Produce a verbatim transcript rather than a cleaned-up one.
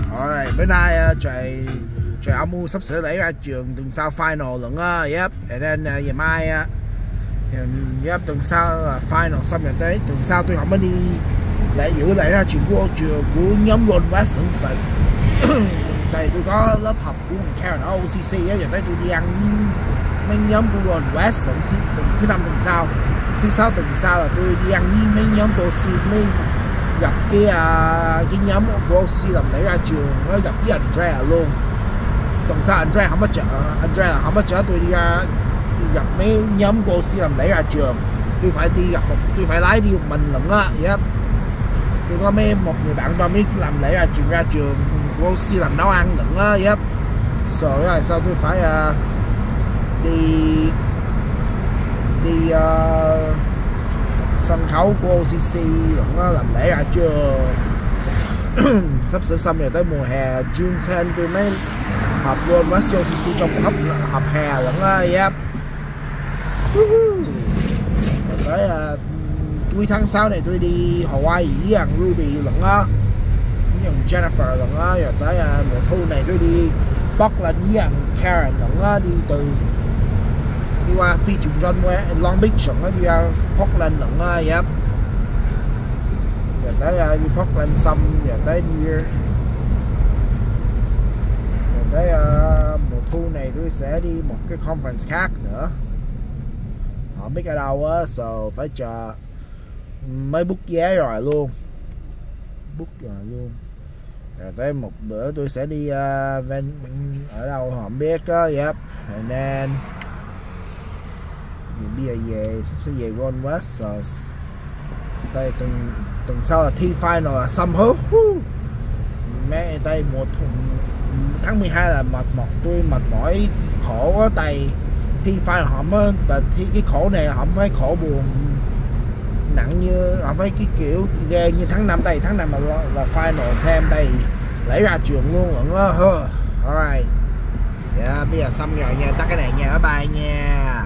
Rồi, bữa nay uh, trời trời âm u sắp sửa đẩy ra trường tuần sau final lận á, yep. Để nên uh, ngày mai uh, yep, tuần sau là final xong rồi tới tuần sau tôi không có đi lễ dự lễ ra trường của trường của nhóm Gold West tại tại tôi có lớp học của Karen ở o xê xê á, giờ tới tôi đi ăn mấy nhóm của Gold West tuần thứ, tuần thứ năm tuần sau, thứ sáu tuần sau là tôi đi ăn với mấy nhóm của o xê mấy gặp cái uh, cái nhóm của o xê làm lễ ra trường, nó gặp với Andrea luôn. Tuần sau Andrea không có chở, Andrea là không có chở tôi đi ra đi gặp mấy nhóm của o xê làm lễ ra trường. Tôi phải đi gặp một, tôi phải lái đi một mình lận á, yep. Tôi có mấy một người bạn tôi mới làm lễ ra trường ra trường của o xê làm nấu ăn lận á, yep. Rồi rồi sau tôi phải uh, đi đi uh, sân khấu của o xê xê lẫn làm lễ ra trường. Sắp sửa xong rồi tới mùa hè June tenth tôi mới họp Gold West o xê xê trong một họp, họp hè lẫn á, yep. Rồi tới uh, cuối tháng sáu này tôi đi Hawaii với thằng Ruby lẫn á, với thằng Jennifer lẫn á. Rồi tới uh, mùa thu này tôi đi Portland với thằng Karen lẫn á, đi từ đi qua phi trường John West Long Beach lẫn á, đi ra Portland lẫn á, yep. Rồi tới uh, đi Portland xong rồi tới đi rồi tới uh, mùa thu này tôi sẽ đi một cái conference khác nữa, họ biết ở đâu á, so phải chờ mới book vé rồi luôn, book rồi luôn. Rồi tới một bữa tôi sẽ đi uh, ven ở đâu họ không biết á, yep. Rồi nên bây giờ về sẽ về Gold West rồi. Đây tuần tuần sau là thi final là xong hết. Mấy đây một tháng mười hai là mệt mỏi, tôi mệt mỏi khổ ở tay thi final không á, và thi cái khổ này không phải khổ buồn nặng như không phải cái kiểu ghê như tháng năm đây, tháng năm là, là final thêm đây lấy ra trường luôn lận á. Alright, dạ bây giờ xong rồi nha, tắt cái này nha, bye bye nha.